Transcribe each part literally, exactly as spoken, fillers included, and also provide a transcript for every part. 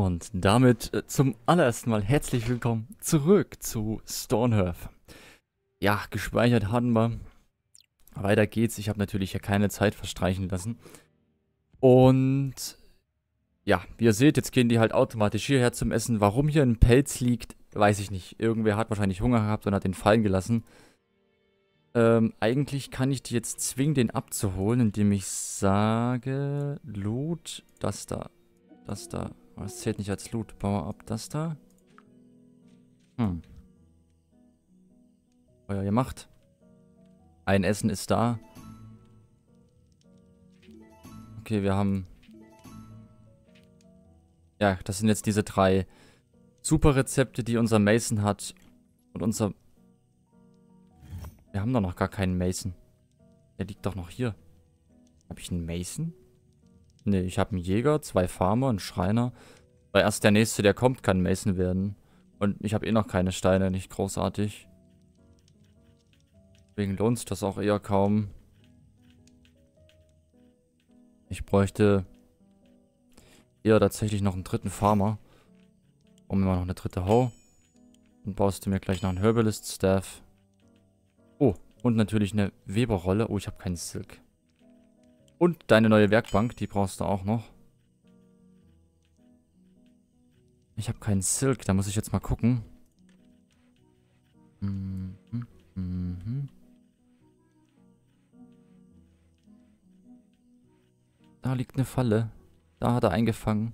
Und damit äh, zum allerersten Mal herzlich willkommen zurück zu Stornhearth. Ja, gespeichert hatten wir. Weiter geht's. Ich habe natürlich hier keine Zeit verstreichen lassen. Und ja, wie ihr seht, jetzt gehen die halt automatisch hierher zum Essen. Warum hier ein Pelz liegt, weiß ich nicht. Irgendwer hat wahrscheinlich Hunger gehabt und hat den fallen gelassen. Ähm, eigentlich kann ich die jetzt zwingen, den abzuholen, indem ich sage, Loot, das da, das da. Das zählt nicht als Loot. Power up, das da. Hm. Feuer gemacht. Ein Essen ist da. Okay, wir haben... Ja, das sind jetzt diese drei Super-Rezepte, die unser Mason hat. Und unser... Wir haben doch noch gar keinen Mason. Der liegt doch noch hier. Habe ich einen Mason? Ne, ich habe einen Jäger, zwei Farmer, einen Schreiner. Weil erst der nächste, der kommt, kann Mason werden. Und ich habe eh noch keine Steine, nicht großartig. Deswegen lohnt sich das auch eher kaum. Ich bräuchte eher tatsächlich noch einen dritten Farmer. Und immer noch eine dritte Hoe. Und baust du mir gleich noch einen Herbalist-Staff. Oh, und natürlich eine Weberrolle. Oh, ich habe keinen Silk. Und deine neue Werkbank, die brauchst du auch noch. Ich habe keinen Silk, da muss ich jetzt mal gucken. Mhm. Mhm. Da liegt eine Falle. Da hat er eingefangen.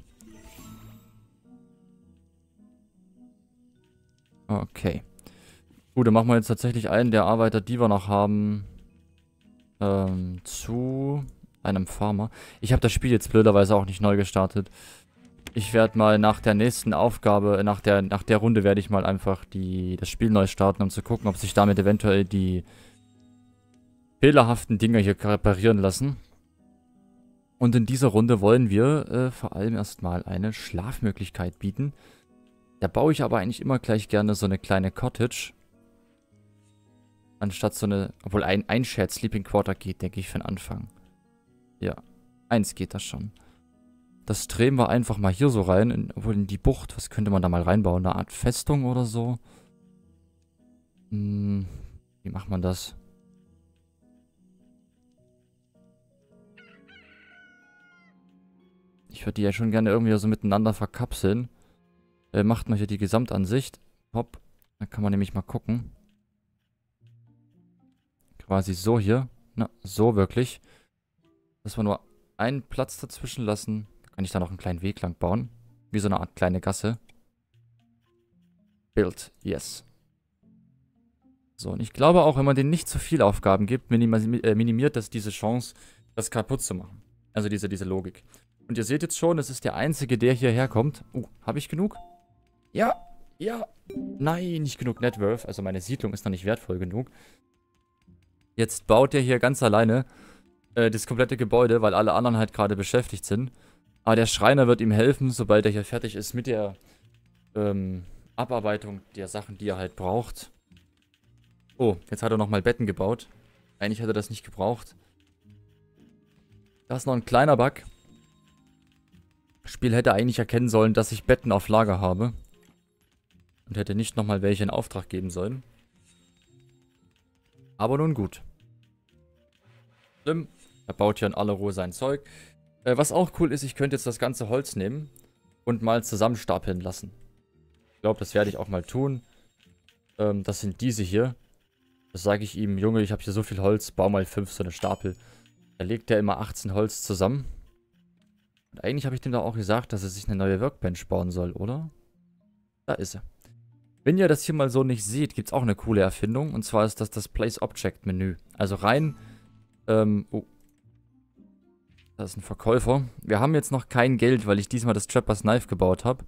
Okay. Gut, dann machen wir jetzt tatsächlich einen der Arbeiter, die wir noch haben, ähm, zu einem Farmer. Ich habe das Spiel jetzt blöderweise auch nicht neu gestartet. Ich werde mal nach der nächsten Aufgabe, nach der, nach der Runde werde ich mal einfach die, das Spiel neu starten, um zu gucken, ob sich damit eventuell die fehlerhaften Dinger hier reparieren lassen. Und in dieser Runde wollen wir äh, vor allem erstmal eine Schlafmöglichkeit bieten. Da baue ich aber eigentlich immer gleich gerne so eine kleine Cottage. Anstatt so eine, obwohl ein, ein Shared Sleeping Quarter geht, denke ich, für den Anfang. Ja, eins geht das schon. Das drehen wir einfach mal hier so rein, in, obwohl in die Bucht. Was könnte man da mal reinbauen? Eine Art Festung oder so? Hm, wie macht man das? Ich würde die ja schon gerne irgendwie so miteinander verkapseln. Äh, macht man hier die Gesamtansicht. Hopp. Da kann man nämlich mal gucken. Quasi so hier. Na, so wirklich. Dass wir nur einen Platz dazwischen lassen. Da kann ich da noch einen kleinen Weg lang bauen. Wie so eine Art kleine Gasse. Build. Yes. So, und ich glaube auch, wenn man denen nicht zu viele Aufgaben gibt, minim äh, minimiert das diese Chance, das kaputt zu machen. Also diese, diese Logik. Und ihr seht jetzt schon, es ist der Einzige, der hierher kommt. Uh, habe ich genug? Ja, ja. Nein, nicht genug Networth. Also meine Siedlung ist noch nicht wertvoll genug. Jetzt baut er hier ganz alleine äh, das komplette Gebäude, weil alle anderen halt gerade beschäftigt sind. Aber der Schreiner wird ihm helfen, sobald er hier fertig ist mit der ähm, Abarbeitung der Sachen, die er halt braucht. Oh, jetzt hat er nochmal Betten gebaut. Eigentlich hätte er das nicht gebraucht. Da ist noch ein kleiner Bug. Das Spiel hätte eigentlich erkennen sollen, dass ich Betten auf Lager habe. Und hätte nicht nochmal welche in Auftrag geben sollen. Aber nun gut. Schlimm. Er baut hier in aller Ruhe sein Zeug. Äh, was auch cool ist, ich könnte jetzt das ganze Holz nehmen und mal zusammenstapeln lassen. Ich glaube, das werde ich auch mal tun. Ähm, das sind diese hier. Das sage ich ihm, Junge, ich habe hier so viel Holz, bau mal fünf so eine Stapel. Da legt er immer achtzehn Holz zusammen. Und eigentlich habe ich dem da auch gesagt, dass er sich eine neue Workbench bauen soll, oder? Da ist er. Wenn ihr das hier mal so nicht seht, gibt es auch eine coole Erfindung. Und zwar ist das das Place Object Menü. Also rein, ähm, oh. Da ist ein Verkäufer. Wir haben jetzt noch kein Geld, weil ich diesmal das Trapper's Knife gebaut habe.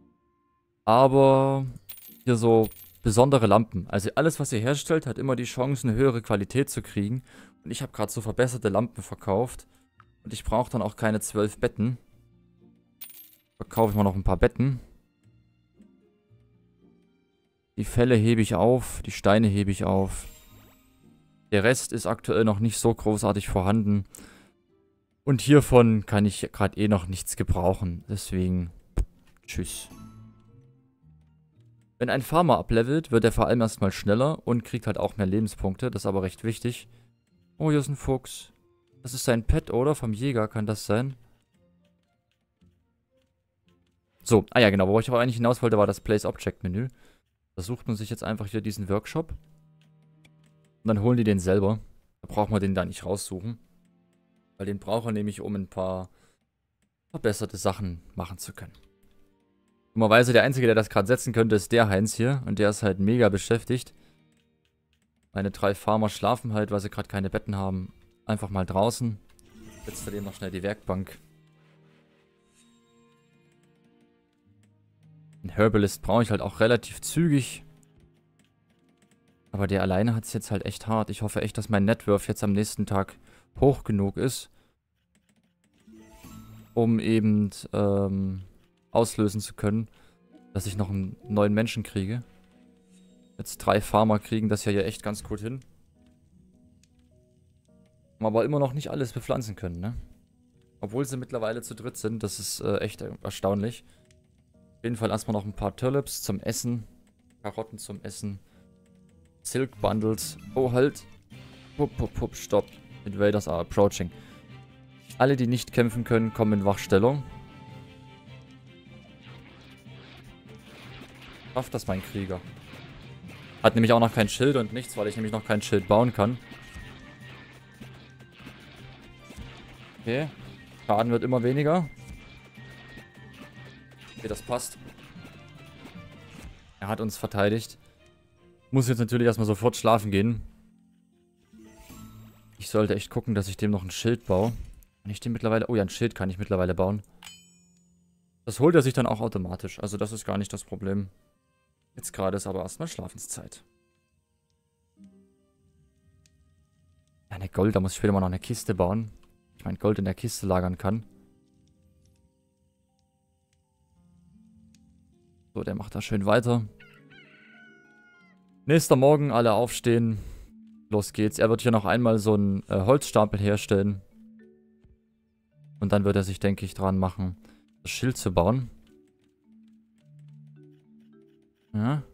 Aber hier so besondere Lampen. Also alles, was ihr herstellt, hat immer die Chance, eine höhere Qualität zu kriegen. Und ich habe gerade so verbesserte Lampen verkauft. Und ich brauche dann auch keine zwölf Betten. Verkaufe ich mal noch ein paar Betten. Die Felle hebe ich auf, die Steine hebe ich auf. Der Rest ist aktuell noch nicht so großartig vorhanden. Und hiervon kann ich gerade eh noch nichts gebrauchen. Deswegen Tschüss. Wenn ein Farmer ablevelt, wird er vor allem erstmal schneller und kriegt halt auch mehr Lebenspunkte. Das ist aber recht wichtig. Oh, hier ist ein Fuchs. Das ist sein Pet, oder? Vom Jäger kann das sein. So, ah ja genau, wo ich aber eigentlich hinaus wollte, war das Place Object Menü. Da sucht man sich jetzt einfach hier diesen Workshop. Und dann holen die den selber. Da braucht man den da nicht raussuchen. Weil den braucht er nämlich, um ein paar verbesserte Sachen machen zu können. Dummerweise der Einzige, der das gerade setzen könnte, ist der Heinz hier. Und der ist halt mega beschäftigt. Meine drei Farmer schlafen halt, weil sie gerade keine Betten haben. Einfach mal draußen. Setzt er dem noch schnell die Werkbank. Ein Herbalist brauche ich halt auch relativ zügig. Aber der alleine hat es jetzt halt echt hart. Ich hoffe echt, dass mein Networth jetzt am nächsten Tag hoch genug ist. Um eben ähm, auslösen zu können, dass ich noch einen neuen Menschen kriege. Jetzt drei Farmer kriegen das ja hier echt ganz gut hin. Aber immer noch nicht alles bepflanzen können, ne? Obwohl sie mittlerweile zu dritt sind. Das ist äh, echt erstaunlich. Auf jeden Fall erstmal noch ein paar Turnips zum Essen. Karotten zum Essen. Silk Bundles. Oh, halt. Pup, pup, pup, stopp. Invaders are approaching. Alle, die nicht kämpfen können, kommen in Wachstellung. Schafft das mein Krieger. Hat nämlich auch noch kein Schild und nichts, weil ich nämlich noch kein Schild bauen kann. Okay. Schaden wird immer weniger. Okay, das passt. Er hat uns verteidigt. Muss jetzt natürlich erstmal sofort schlafen gehen. Ich sollte echt gucken, dass ich dem noch ein Schild baue. Kann ich dem mittlerweile... Oh ja, ein Schild kann ich mittlerweile bauen. Das holt er sich dann auch automatisch. Also das ist gar nicht das Problem. Jetzt gerade ist aber erstmal Schlafenszeit. Ja, eine Gold, da muss ich später mal noch eine Kiste bauen. Ich mein Gold in der Kiste lagern kann. So, der macht da schön weiter. Nächster Morgen, alle aufstehen. Los geht's. Er wird hier noch einmal so einen äh, Holzstapel herstellen. Und dann wird er sich, denke ich, dran machen, das Schild zu bauen. Ja.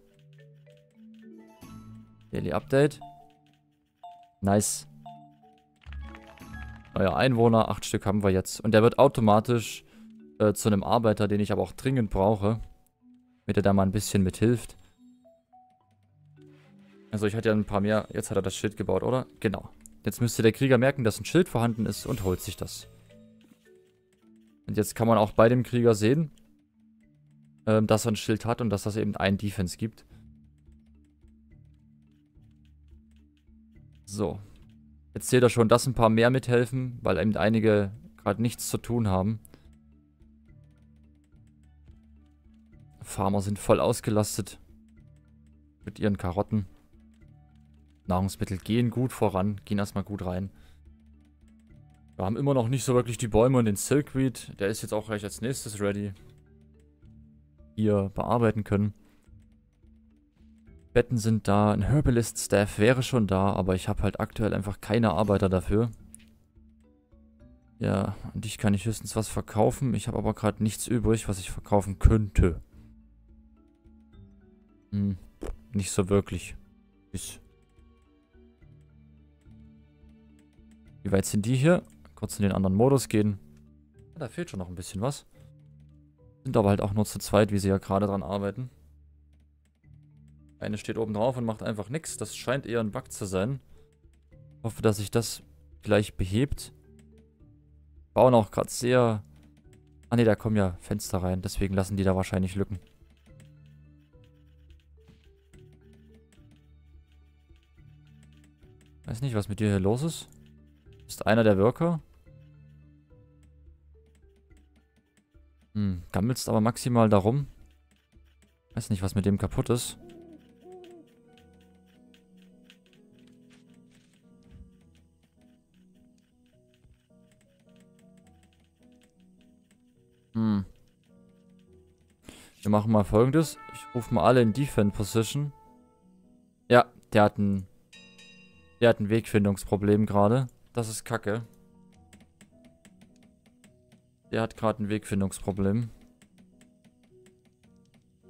Daily Update. Nice. Neuer Einwohner, acht Stück haben wir jetzt. Und der wird automatisch äh, zu einem Arbeiter, den ich aber auch dringend brauche. Damit er da mal ein bisschen mithilft. Also ich hatte ja ein paar mehr. Jetzt hat er das Schild gebaut, oder? Genau. Jetzt müsste der Krieger merken, dass ein Schild vorhanden ist und holt sich das. Und jetzt kann man auch bei dem Krieger sehen, ähm, dass er ein Schild hat und dass das eben ein Defense gibt. So. Jetzt seht ihr schon, dass ein paar mehr mithelfen, weil eben einige gerade nichts zu tun haben. Farmer sind voll ausgelastet mit ihren Karotten. Nahrungsmittel gehen gut voran, gehen erstmal gut rein. Wir haben immer noch nicht so wirklich die Bäume und den Silkweed. Der ist jetzt auch gleich als nächstes ready. Hier bearbeiten können. Betten sind da, ein Herbalist-Staff wäre schon da, aber ich habe halt aktuell einfach keine Arbeiter dafür. Ja, und ich kann nicht höchstens was verkaufen. Ich habe aber gerade nichts übrig, was ich verkaufen könnte. Hm, nicht so wirklich. Ist. Wie weit sind die hier? Kurz in den anderen Modus gehen. Ja, da fehlt schon noch ein bisschen was. Sind aber halt auch nur zu zweit, wie sie ja gerade dran arbeiten. Eine steht oben drauf und macht einfach nichts. Das scheint eher ein Bug zu sein. Ich hoffe, dass sich das gleich behebt. Bauen auch gerade sehr... Ah ne, da kommen ja Fenster rein. Deswegen lassen die da wahrscheinlich Lücken. Weiß nicht, was mit dir hier los ist. Ist einer der Worker? Hm, gammelst aber maximal darum. Weiß nicht, was mit dem kaputt ist. Hm. Wir machen mal Folgendes. Ich rufe mal alle in Defend Position. Ja, der hat ein... Der hat ein Wegfindungsproblem gerade. Das ist kacke. Der hat gerade ein Wegfindungsproblem.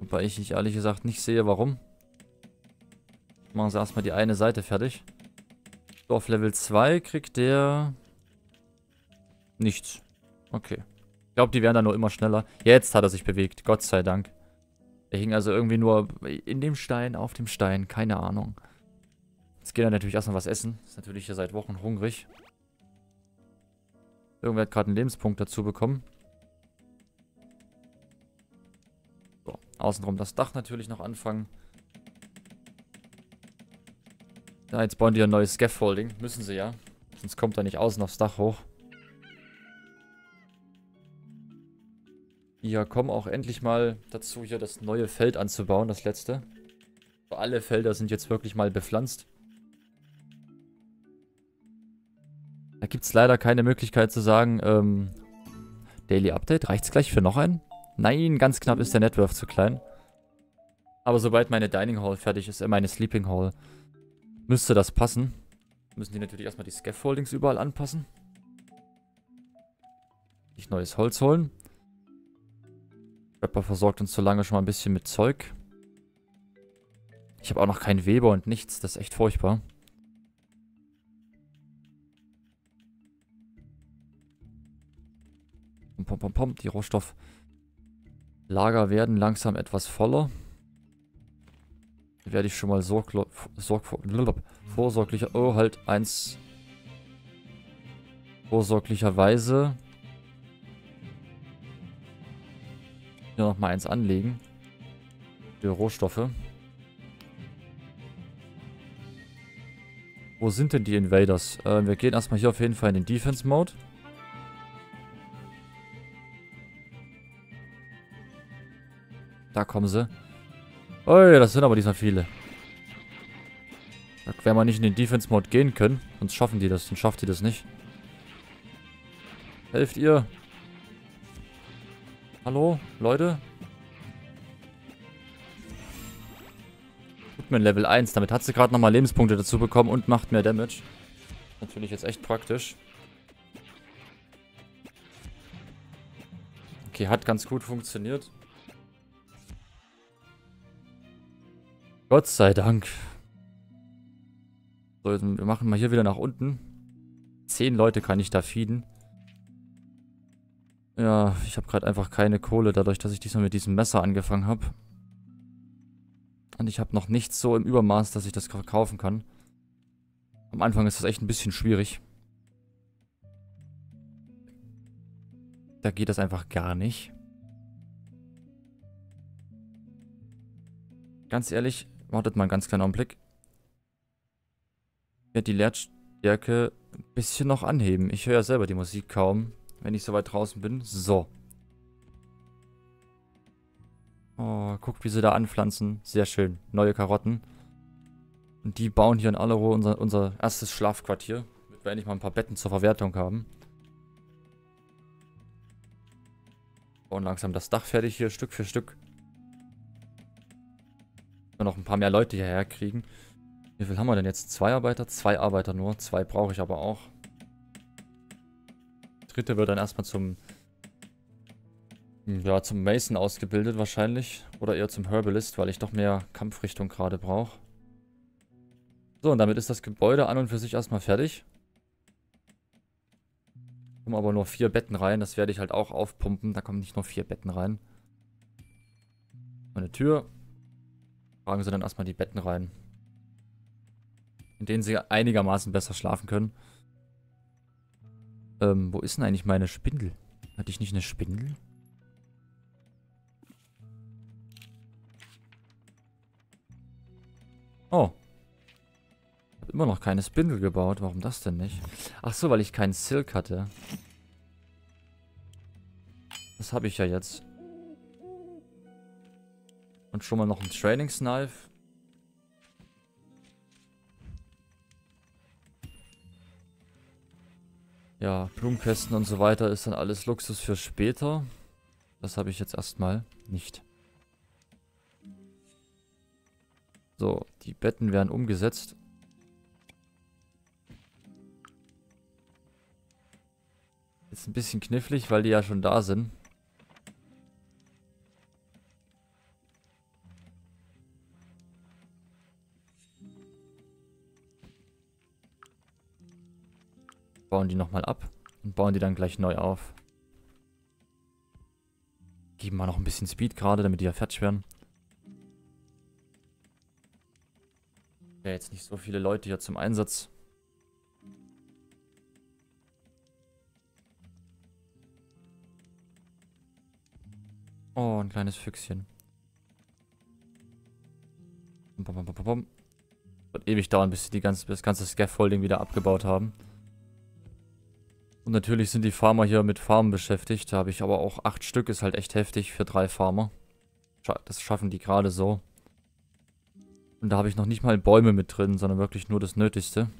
Wobei ich ehrlich gesagt nicht sehe, warum. Machen sie erstmal die eine Seite fertig. So, auf Level zwei kriegt der... nichts. Okay. Ich glaube, die werden dann nur immer schneller. Jetzt hat er sich bewegt. Gott sei Dank. Er hing also irgendwie nur in dem Stein, auf dem Stein. Keine Ahnung. Jetzt geht er natürlich erstmal was essen. Ist natürlich hier seit Wochen hungrig. Irgendwer hat gerade einen Lebenspunkt dazu bekommen. So, außenrum das Dach natürlich noch anfangen. Ja, jetzt bauen die ein neues Scaffolding. Müssen sie ja. Sonst kommt er nicht außen aufs Dach hoch. Ja, kommen auch endlich mal dazu, hier das neue Feld anzubauen, das letzte. Alle Felder sind jetzt wirklich mal bepflanzt. Da gibt es leider keine Möglichkeit zu sagen, ähm, Daily Update, reicht es gleich für noch einen? Nein, ganz knapp ist der Networth zu klein. Aber sobald meine Dining Hall fertig ist, äh, meine Sleeping Hall, müsste das passen. Müssen die natürlich erstmal die Scaffoldings überall anpassen. Nicht neues Holz holen. Rapper versorgt uns so lange schon mal ein bisschen mit Zeug. Ich habe auch noch keinen Weber und nichts. Das ist echt furchtbar. Pom, pom, pom, pom. Die Rohstofflager werden langsam etwas voller. Hier werde ich schon mal sorg sorg vorsorglicher... Oh, halt eins... Vorsorglicherweise... Hier nochmal eins anlegen. Für Rohstoffe. Wo sind denn die Invaders? Äh, wir gehen erstmal hier auf jeden Fall in den Defense-Mode. Da kommen sie. Oh, das sind aber diesmal viele. Da werden wir nicht in den Defense-Mode gehen können. Sonst schaffen die das. Sonst schafft die das nicht. Helft ihr. Hallo, Leute? Goodman Level eins. Damit hat sie gerade nochmal Lebenspunkte dazu bekommen und macht mehr Damage. Natürlich jetzt echt praktisch. Okay, hat ganz gut funktioniert. Gott sei Dank. So, wir machen mal hier wieder nach unten. Zehn Leute kann ich da feeden. Ja, ich habe gerade einfach keine Kohle, dadurch, dass ich diesmal mit diesem Messer angefangen habe. Und ich habe noch nichts so im Übermaß, dass ich das kaufen kann. Am Anfang ist das echt ein bisschen schwierig. Da geht das einfach gar nicht. Ganz ehrlich, wartet mal einen ganz kleinen Augenblick. Ich werde die Lautstärke ein bisschen noch anheben. Ich höre ja selber die Musik kaum, wenn ich so weit draußen bin. So. Oh, guckt, wie sie da anpflanzen. Sehr schön. Neue Karotten. Und die bauen hier in aller Ruhe unser, unser erstes Schlafquartier. Damit wir endlich mal ein paar Betten zur Verwertung haben. Bauen langsam das Dach fertig hier, Stück für Stück. Wir noch ein paar mehr Leute hierher kriegen. Wie viel haben wir denn jetzt? Zwei Arbeiter? Zwei Arbeiter nur. Zwei brauche ich aber auch. Dritte wird dann erstmal zum... Ja, zum Mason ausgebildet wahrscheinlich. Oder eher zum Herbalist, weil ich doch mehr Kampfrichtung gerade brauche. So, und damit ist das Gebäude an und für sich erstmal fertig. Kommen aber nur vier Betten rein. Das werde ich halt auch aufpumpen. Da kommen nicht nur vier Betten rein. Eine Tür. Tragen sie dann erstmal die Betten rein. In denen sie einigermaßen besser schlafen können. Ähm, wo ist denn eigentlich meine Spindel? Hatte ich nicht eine Spindel? Oh. Ich habe immer noch keine Spindel gebaut. Warum das denn nicht? Ach so, weil ich keinen Silk hatte. Das habe ich ja jetzt. Und schon mal noch ein Trainingsknife. Ja, Blumenkästen und so weiter ist dann alles Luxus für später. Das habe ich jetzt erstmal nicht. So, die Betten werden umgesetzt. Ist ein bisschen knifflig, weil die ja schon da sind. Bauen die nochmal ab und bauen die dann gleich neu auf. Geben wir noch ein bisschen Speed gerade, damit die ja fertig werden. Ja, jetzt nicht so viele Leute hier zum Einsatz. Oh, ein kleines Füchschen. Bom, bom, bom, bom. Wird ewig dauern, bis sie die ganze, das ganze Scaffolding wieder abgebaut haben. Und natürlich sind die Farmer hier mit Farmen beschäftigt. Da habe ich aber auch acht Stück, ist halt echt heftig für drei Farmer. Das schaffen die gerade so. Und da habe ich noch nicht mal Bäume mit drin, sondern wirklich nur das Nötigste.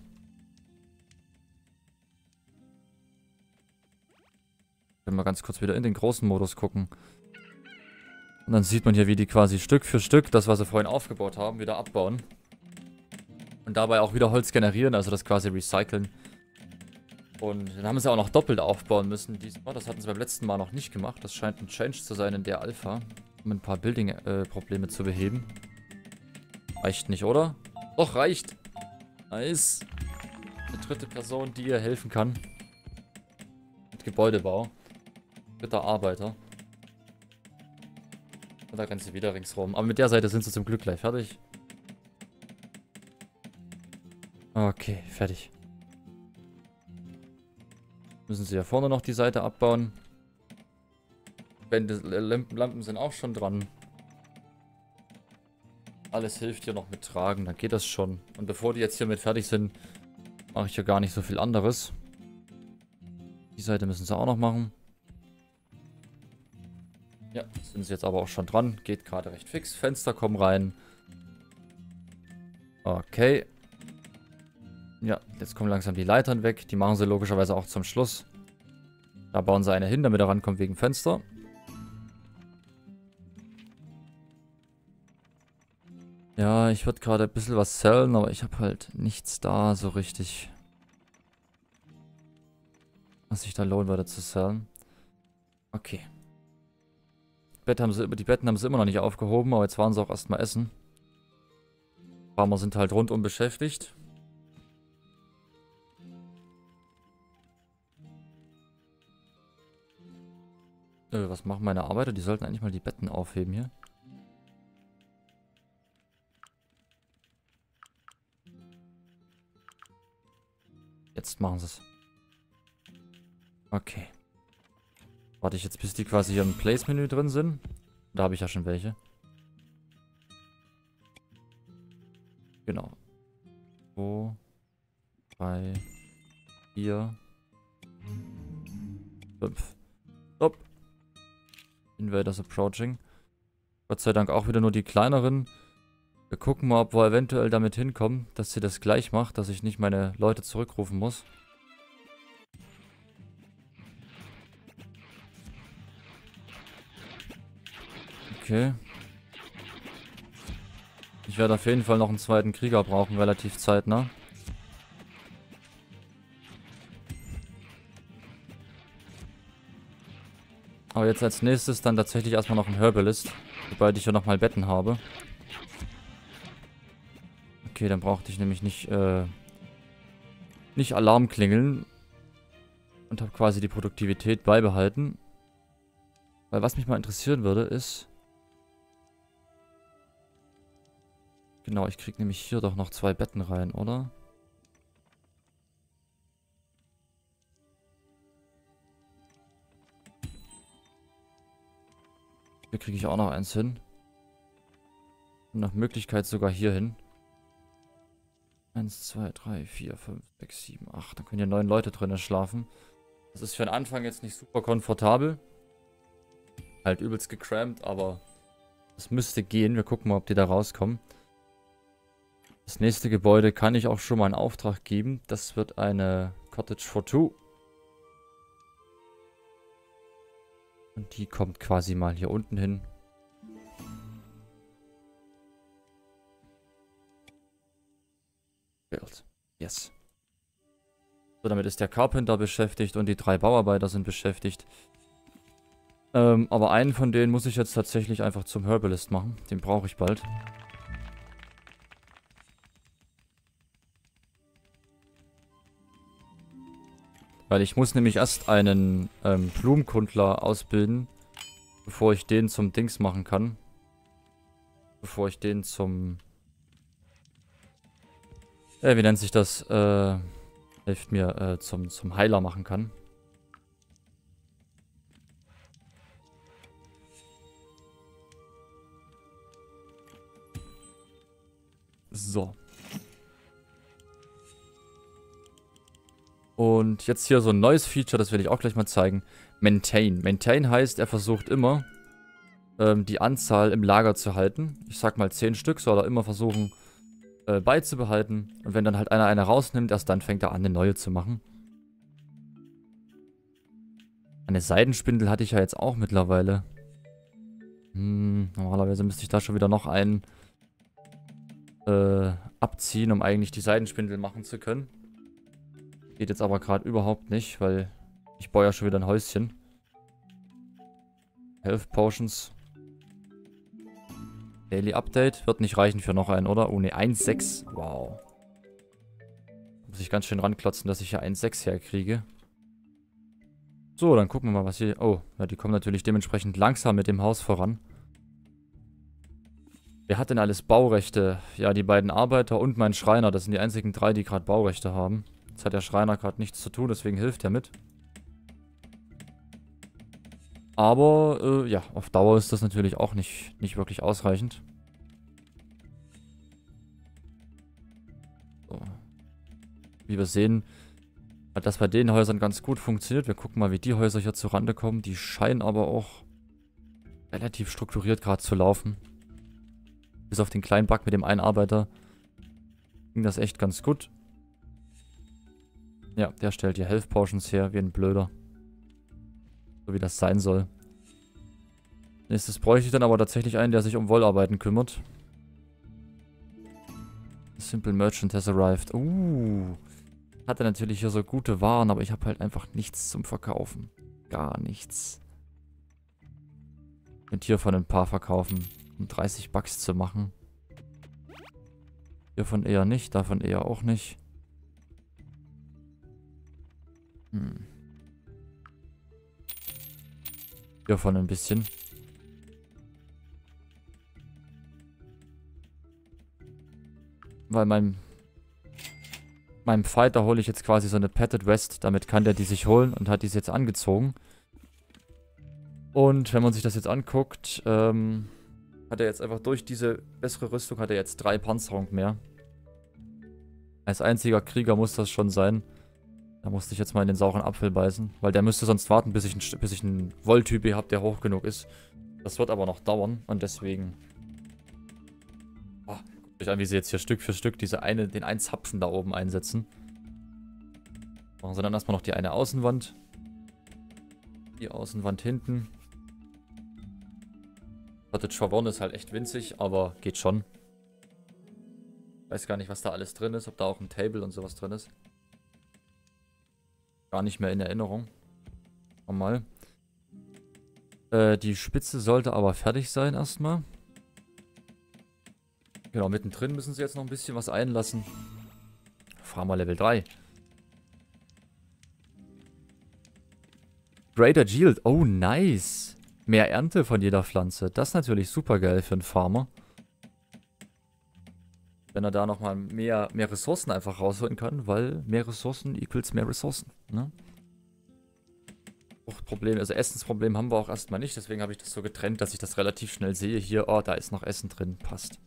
Können wir ganz kurz wieder in den großen Modus gucken. Und dann sieht man hier, wie die quasi Stück für Stück das, was sie vorhin aufgebaut haben, wieder abbauen. Und dabei auch wieder Holz generieren, also das quasi recyceln. Und dann haben sie auch noch doppelt aufbauen müssen diesmal. Das hatten sie beim letzten Mal noch nicht gemacht. Das scheint ein Change zu sein in der Alpha, um ein paar Building-Probleme äh, zu beheben. Reicht nicht, oder? Doch, reicht. Nice. Eine dritte Person, die ihr helfen kann. Mit Gebäudebau. Dritter Arbeiter. Und da rennen sie wieder ringsrum. Aber mit der Seite sind sie zum Glück gleich fertig. Okay, fertig. Müssen sie ja vorne noch die Seite abbauen. Wände, Lampen sind auch schon dran. Alles hilft hier noch mit Tragen, dann geht das schon. Und bevor die jetzt hiermit fertig sind, mache ich ja gar nicht so viel anderes. Die Seite müssen sie auch noch machen. Ja, sind sie jetzt aber auch schon dran. Geht gerade recht fix. Fenster kommen rein. Okay. Ja, jetzt kommen langsam die Leitern weg. Die machen sie logischerweise auch zum Schluss. Da bauen sie eine hin, damit er rankommt wegen Fenster. Ja, ich würde gerade ein bisschen was sellen, aber ich habe halt nichts da so richtig, was sich da lohnen würde zu sellen. Okay. Bett haben sie, die Betten haben sie immer noch nicht aufgehoben, aber jetzt waren sie auch erstmal essen. Farmer sind halt rundum beschäftigt. Äh, was machen meine Arbeiter? Die sollten eigentlich mal die Betten aufheben hier. Jetzt machen sie es. Okay. Warte ich jetzt, bis die quasi hier im Place-Menü drin sind. Da habe ich ja schon welche. Genau. zwei, drei, vier, fünf. Stopp. Invaders approaching. Gott sei Dank auch wieder nur die kleineren. Wir gucken mal, ob wir eventuell damit hinkommen, dass sie das gleich macht, dass ich nicht meine Leute zurückrufen muss. Okay. Ich werde auf jeden Fall noch einen zweiten Krieger brauchen, relativ zeitnah. Aber jetzt als nächstes dann tatsächlich erstmal noch ein Herbalist, sobald ich ja nochmal Betten habe. Okay, dann brauchte ich nämlich nicht, äh, nicht Alarm klingeln. Und habe quasi die Produktivität beibehalten. Weil was mich mal interessieren würde, ist... Genau, ich kriege nämlich hier doch noch zwei Betten rein, oder? Hier kriege ich auch noch eins hin. Und nach Möglichkeit sogar hier hin. eins, zwei, drei, vier, fünf, sechs, sieben, acht. Dann können hier neun Leute drinnen schlafen. Das ist für den Anfang jetzt nicht super komfortabel. Halt übelst gecrampt, aber das müsste gehen. Wir gucken mal, ob die da rauskommen. Das nächste Gebäude kann ich auch schon mal einen Auftrag geben. Das wird eine Cottage for Two. Und die kommt quasi mal hier unten hin. Build. Yes. So, damit ist der Carpenter beschäftigt und die drei Bauarbeiter sind beschäftigt. Ähm, aber einen von denen muss ich jetzt tatsächlich einfach zum Herbalist machen. Den brauche ich bald. Weil ich muss nämlich erst einen ähm, Blumenkundler ausbilden, bevor ich den zum Dings machen kann. Bevor ich den zum... Äh, wie nennt sich das? Äh, hilft mir, äh, zum, zum Heiler machen kann. So. Und jetzt hier so ein neues Feature, das will ich auch gleich mal zeigen. Maintain. Maintain heißt, er versucht immer, ähm, die Anzahl im Lager zu halten. Ich sag mal zehn Stück soll er immer versuchen äh, beizubehalten. Und wenn dann halt einer eine rausnimmt, erst dann fängt er an, eine neue zu machen. Eine Seidenspindel hatte ich ja jetzt auch mittlerweile. Hm, normalerweise müsste ich da schon wieder noch einen äh, abziehen, um eigentlich die Seidenspindel machen zu können. Geht jetzt aber gerade überhaupt nicht, weil ich baue ja schon wieder ein Häuschen. Health Potions. Daily Update. Wird nicht reichen für noch einen, oder? Oh ne, eins Komma sechs. Wow. Muss ich ganz schön ranklotzen, dass ich hier eins Komma sechs herkriege. So, dann gucken wir mal, was hier... Oh, ja, die kommen natürlich dementsprechend langsam mit dem Haus voran. Wer hat denn alles Baurechte? Ja, die beiden Arbeiter und mein Schreiner. Das sind die einzigen drei, die gerade Baurechte haben. Jetzt hat der Schreiner gerade nichts zu tun, deswegen hilft er mit. Aber, äh, ja, auf Dauer ist das natürlich auch nicht, nicht wirklich ausreichend. So. Wie wir sehen, hat das bei den Häusern ganz gut funktioniert. Wir gucken mal, wie die Häuser hier zurande kommen. Die scheinen aber auch relativ strukturiert gerade zu laufen. Bis auf den kleinen Bug mit dem einen Arbeiter ging das echt ganz gut. Ja, der stellt hier Health Potions her, wie ein Blöder. So wie das sein soll. Nächstes bräuchte ich dann aber tatsächlich einen, der sich um Wollarbeiten kümmert. Simple Merchant has arrived. Uh. Hatte natürlich hier so gute Waren, aber ich habe halt einfach nichts zum Verkaufen. Gar nichts. Ich könnte hiervon ein paar verkaufen, um dreißig Bucks zu machen. Hiervon eher nicht, davon eher auch nicht. Hm. Hiervon ein bisschen. Weil mein... Meinem Fighter hole ich jetzt quasi so eine Padded West. Damit kann der die sich holen und hat die jetzt angezogen. Und wenn man sich das jetzt anguckt, ähm, hat er jetzt einfach durch diese bessere Rüstung hat er jetzt drei Panzerung mehr. Als einziger Krieger muss das schon sein. Da musste ich jetzt mal in den sauren Apfel beißen. Weil der müsste sonst warten, bis ich, ein, bis ich einen Wolltyp habe, der hoch genug ist. Das wird aber noch dauern. Und deswegen... Oh, guckt euch an, wie sie jetzt hier Stück für Stück diese eine, den einen Zapfen da oben einsetzen. Machen sie dann erstmal noch die eine Außenwand. Die Außenwand hinten. Cottage vorne ist halt echt winzig, aber geht schon. Weiß gar nicht, was da alles drin ist. Ob da auch ein Table und sowas drin ist. Gar nicht mehr in Erinnerung. Nochmal. Äh, die Spitze sollte aber fertig sein erstmal. Genau, mittendrin müssen sie jetzt noch ein bisschen was einlassen. Farmer Level drei. Greater Yield. Oh, nice. Mehr Ernte von jeder Pflanze. Das ist natürlich super geil für einen Farmer. Wenn er da nochmal mehr, mehr Ressourcen einfach rausholen kann, weil mehr Ressourcen equals mehr Ressourcen. Ne? Problem, also Essensproblem haben wir auch erstmal nicht, deswegen habe ich das so getrennt, dass ich das relativ schnell sehe. Hier, oh, da ist noch Essen drin. Passt.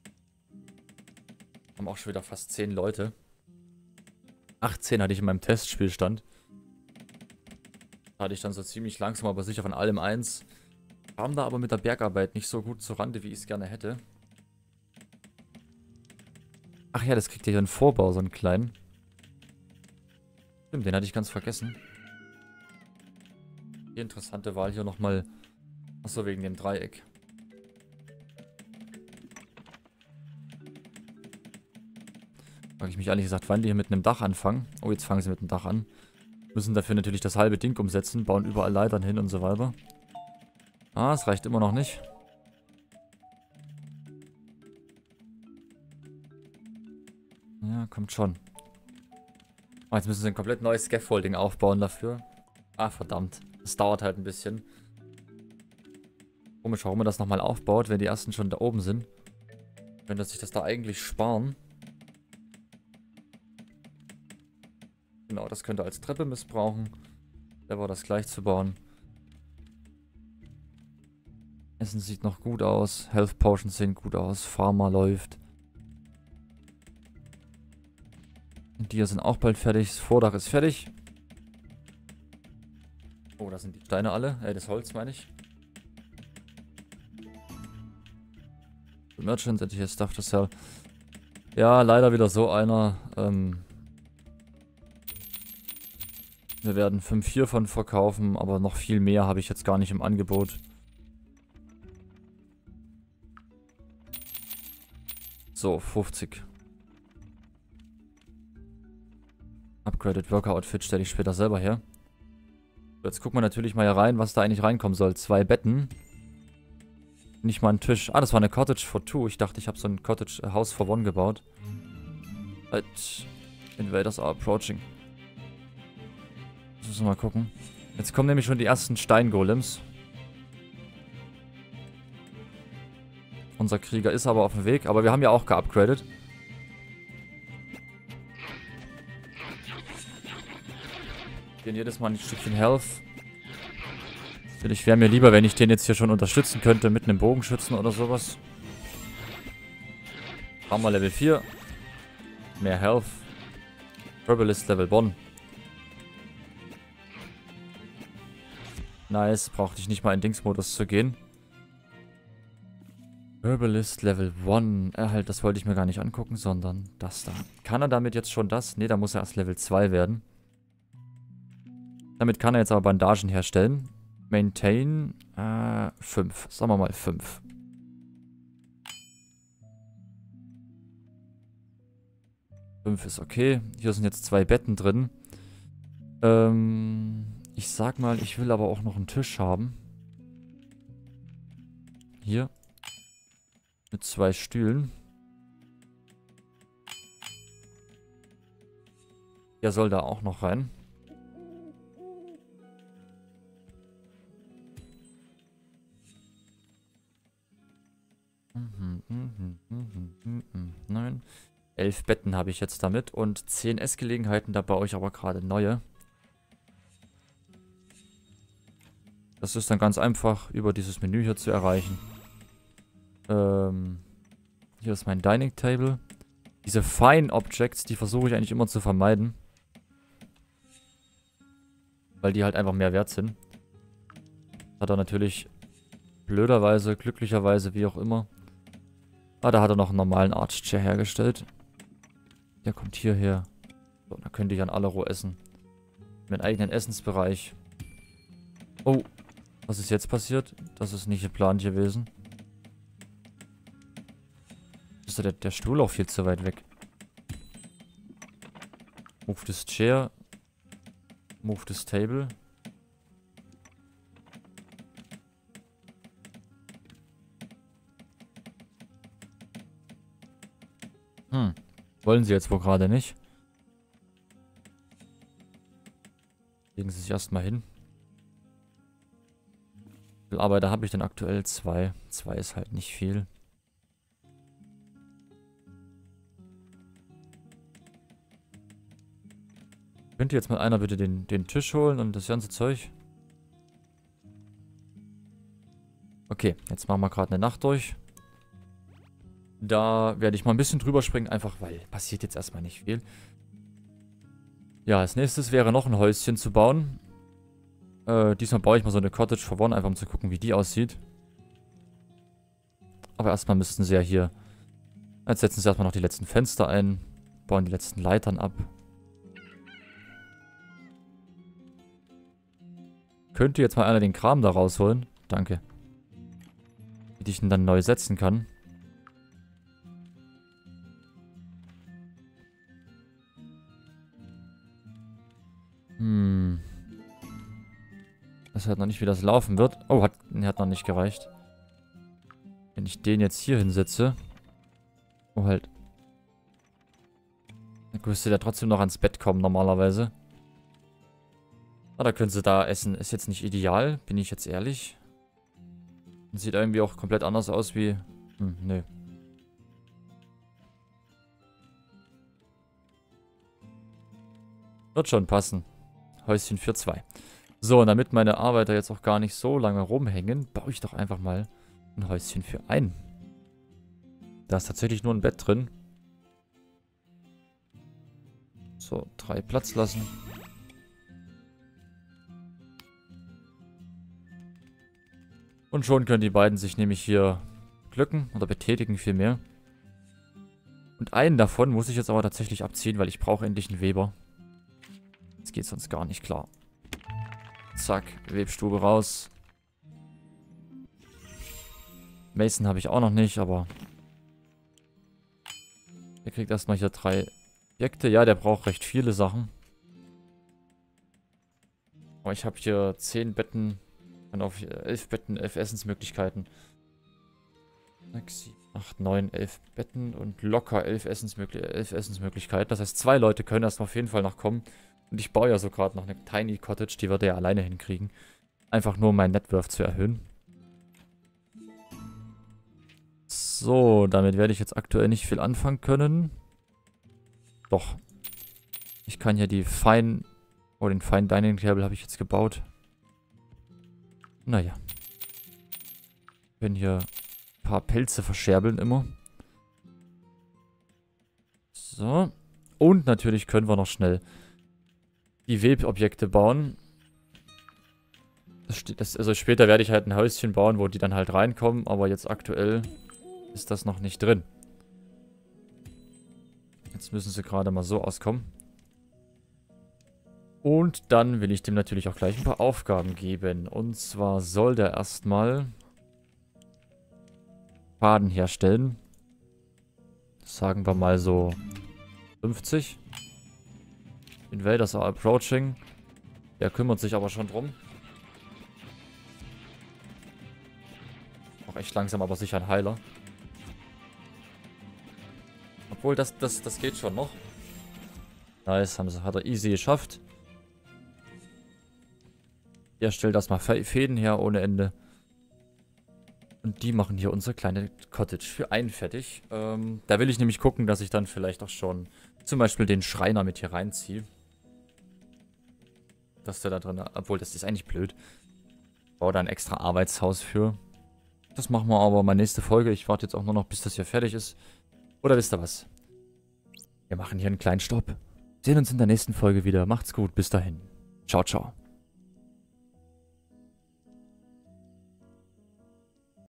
Haben auch schon wieder fast zehn Leute. achtzehn hatte ich in meinem Testspielstand. Da hatte ich dann so ziemlich langsam, aber sicher von allem eins. Kam da aber mit der Bergarbeit nicht so gut zurande, wie ich es gerne hätte. Ach ja, das kriegt ja hier einen Vorbau, so einen kleinen. Stimmt, den hatte ich ganz vergessen. Die interessante Wahl hier nochmal. Achso, wegen dem Dreieck. Frage ich mich ehrlich gesagt, wann die hier mit einem Dach anfangen. Oh, jetzt fangen sie mit dem Dach an. Müssen dafür natürlich das halbe Ding umsetzen, bauen überall Leitern hin und so weiter. Ah, es reicht immer noch nicht. Ja, kommt schon. Oh, jetzt müssen sie ein komplett neues Scaffolding aufbauen dafür. Ah, verdammt. Das dauert halt ein bisschen. Komisch, warum man das nochmal aufbaut, wenn die ersten schon da oben sind. Könnte sich das da eigentlich sparen. Genau, das könnte als Treppe missbrauchen. Der war das gleich zu bauen. Essen sieht noch gut aus. Health Potions sehen gut aus. Farmer läuft. Und die hier sind auch bald fertig. Das Vordach ist fertig. Oh, da sind die Steine alle. Äh, das Holz meine ich. Merchant, hätte ich hier Stuff to sell. Ja, leider wieder so einer. Ähm, wir werden fünf vier von verkaufen, aber noch viel mehr habe ich jetzt gar nicht im Angebot. So, fünfzig. Upgraded Worker Outfit stelle ich später selber her. Jetzt gucken wir natürlich mal hier rein, was da eigentlich reinkommen soll. Zwei Betten. Nicht mal ein Tisch. Ah, das war eine Cottage for two. Ich dachte, ich habe so ein Cottage äh, House for one gebaut. Halt. Invaders are approaching. Müssen wir mal gucken. Jetzt kommen nämlich schon die ersten Steingolems. Unser Krieger ist aber auf dem Weg. Aber wir haben ja auch geupgradet. Gehen jedes Mal ein Stückchen Health. Natürlich wäre mir lieber, wenn ich den jetzt hier schon unterstützen könnte mit einem Bogenschützen oder sowas. Haben wir Level vier. Mehr Health. Herbalist Level one. Nice, brauchte ich nicht mal in Dingsmodus zu gehen. Herbalist Level one. Äh, halt, das wollte ich mir gar nicht angucken, sondern das da. Kann er damit jetzt schon das? Ne, da muss er erst Level zwei werden. Damit kann er jetzt aber Bandagen herstellen. Maintain äh, fünf. Sagen wir mal fünf. fünf ist okay. Hier sind jetzt zwei Betten drin. Ähm, ich sag mal, ich will aber auch noch einen Tisch haben. Hier. Mit zwei Stühlen. Der soll da auch noch rein. Nein. Elf Betten habe ich jetzt damit und zehn Essgelegenheiten, da baue ich aber gerade neue. Das ist dann ganz einfach über dieses Menü hier zu erreichen. Ähm, hier ist mein Dining Table. Diese Fine Objects, die versuche ich eigentlich immer zu vermeiden. Weil die halt einfach mehr wert sind. Hat er natürlich blöderweise, glücklicherweise, wie auch immer. Ah, da hat er noch einen normalen Arch Chair hergestellt. Der kommt hierher. So, da könnt ihr an alle roh essen. Mit eigenen Essensbereich. Oh, was ist jetzt passiert? Das ist nicht geplant gewesen. Ist der, der Stuhl auch viel zu weit weg. Move this chair. Move this table. Hm. Wollen sie jetzt wohl gerade nicht. Legen sie sich erstmal hin. Wie viele Arbeiter habe ich denn aktuell? Zwei. Zwei ist halt nicht viel. Könnte jetzt mal einer bitte den, den Tisch holen und das ganze Zeug? Okay, jetzt machen wir gerade eine Nacht durch. Da werde ich mal ein bisschen drüber springen, einfach weil passiert jetzt erstmal nicht viel. Ja, als nächstes wäre noch ein Häuschen zu bauen. Äh, diesmal baue ich mal so eine Cottage for one, einfach um zu gucken, wie die aussieht. Aber erstmal müssten sie ja hier... Jetzt setzen sie erstmal noch die letzten Fenster ein. Bauen die letzten Leitern ab. Könnte jetzt mal einer den Kram da rausholen? Danke. Wie ich ihn dann neu setzen kann. Hm. Das hört noch nicht, wie das laufen wird. Oh, hat, hat noch nicht gereicht. Wenn ich den jetzt hier hinsetze. Oh, halt. Dann müsste der trotzdem noch ans Bett kommen, normalerweise. Ah, da können sie da essen. Ist jetzt nicht ideal, bin ich jetzt ehrlich. Sieht irgendwie auch komplett anders aus wie... Hm, nö. Wird schon passen. Häuschen für zwei. So, und damit meine Arbeiter jetzt auch gar nicht so lange rumhängen, baue ich doch einfach mal ein Häuschen für einen. Da ist tatsächlich nur ein Bett drin. So, drei Platz lassen. Und schon können die beiden sich nämlich hier glücken oder betätigen vielmehr. Und einen davon muss ich jetzt aber tatsächlich abziehen, weil ich brauche endlich einen Weber. Das geht sonst gar nicht klar. Zack, Webstube raus. Mason habe ich auch noch nicht, aber... Der kriegt erstmal hier drei Objekte. Ja, der braucht recht viele Sachen. Aber ich habe hier zehn Betten... Und auf elf Betten, elf Essensmöglichkeiten. sechs, sieben, acht, neun, elf Betten und locker elf, Essensmöglich elf Essensmöglichkeiten. Das heißt, zwei Leute können erstmal auf jeden Fall noch kommen. Und ich baue ja so gerade noch eine Tiny Cottage, die wird er ja alleine hinkriegen. Einfach nur um mein Networth zu erhöhen. So, damit werde ich jetzt aktuell nicht viel anfangen können. Doch. Ich kann hier die Fine... Oh, den Fine Dining Table habe ich jetzt gebaut. Naja. Wir können hier ein paar Pelze verscherbeln immer. So. Und natürlich können wir noch schnell die Webobjekte bauen. Das steht, das, also später werde ich halt ein Häuschen bauen, wo die dann halt reinkommen. Aber jetzt aktuell ist das noch nicht drin. Jetzt müssen sie gerade mal so auskommen. Und dann will ich dem natürlich auch gleich ein paar Aufgaben geben. Und zwar soll der erstmal Faden herstellen. Sagen wir mal so fünfzig. Invaders are approaching. Der kümmert sich aber schon drum. Auch echt langsam, aber sicher ein Heiler. Obwohl, das, das, das geht schon noch. Nice, haben sie, hat er easy geschafft. Der stellt erstmal Fäden her ohne Ende. Und die machen hier unsere kleine Cottage für einen fertig. Ähm, da will ich nämlich gucken, dass ich dann vielleicht auch schon zum Beispiel den Schreiner mit hier reinziehe. Dass der da drin... Obwohl, das ist eigentlich blöd. Ich baue da ein extra Arbeitshaus für. Das machen wir aber mal nächste Folge. Ich warte jetzt auch nur noch, bis das hier fertig ist. Oder wisst ihr was? Wir machen hier einen kleinen Stopp. Sehen uns in der nächsten Folge wieder. Macht's gut. Bis dahin. Ciao, ciao.